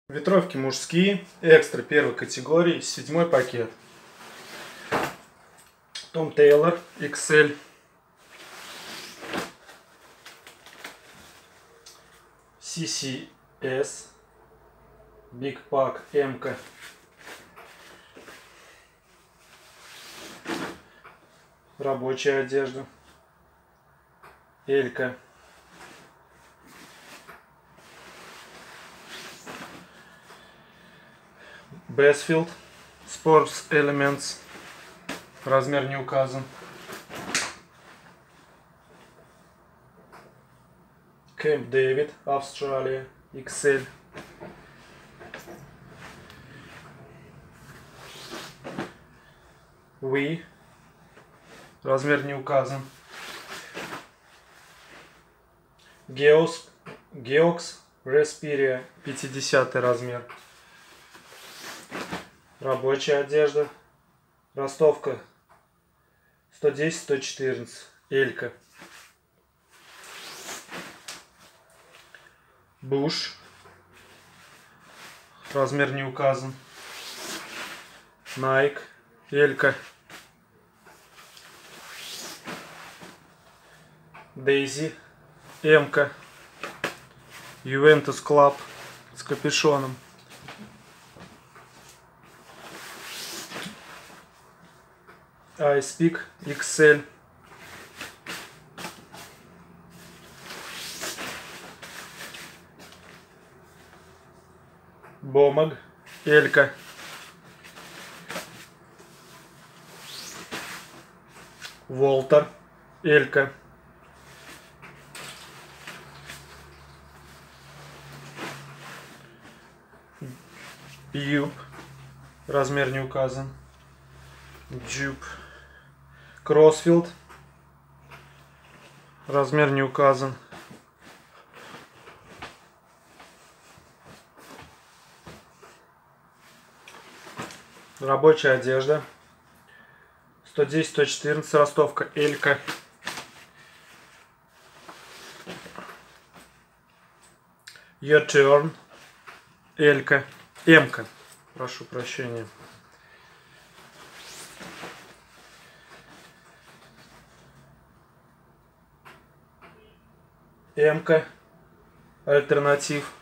Ветровки мужские, экстра первой категории, 7 пакет. Том Тейлор XL. CCS. Big Pack M. Рабочая одежда. Элька. Бесфилд Sports Elements. Размер не указан. Camp David, Австралия, XL. We. Размер не указан. Geox Respiria, 50 размер. Рабочая одежда. Ростовка 110-114. Элька. Буш. Размер не указан. Nike. Элька. Дейзи. М-ка. Juventus Club с капюшоном. Ice Peak XL. Бомаг. Элька. Волтер. Элька. Юб. Размер не указан. Джуб. Кроссфилд. Размер не указан. Рабочая одежда. 110-114. Ростовка. Элька. Your Turn. Элька. М-ка. Прошу прощения. М-ка. Альтернатив.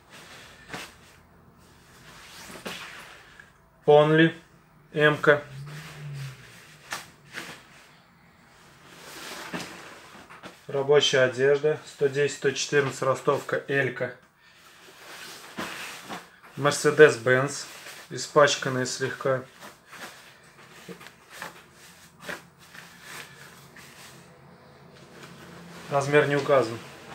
Only. М-ка. Рабочая одежда. 110-114. Ростовка. Элька. Mercedes-Benz. Испачканная слегка. Размер не указан.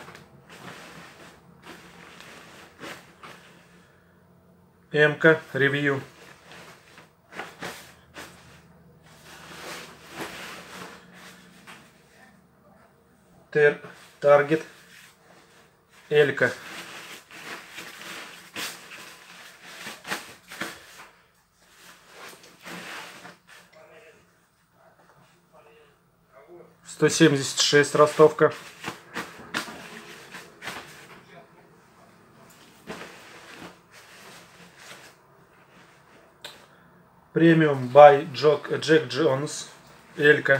М-ка. Ревью. Таргет. Элька. $176 ростовка. Премиум by Jack Jones. Элька.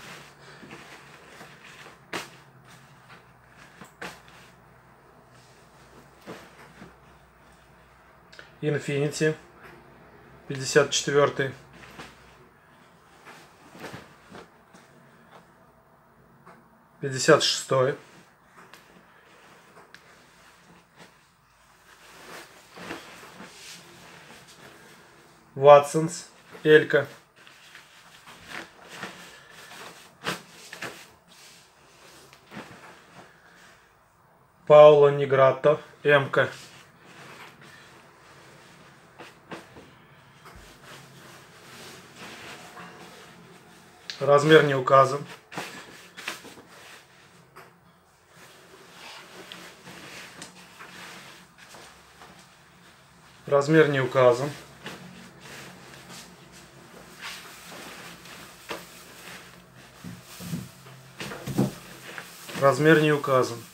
Infinity. 54. $56. Watsons. Элька. Пауло Неграто. М-ка. Размер не указан. Размер не указан. Размер не указан.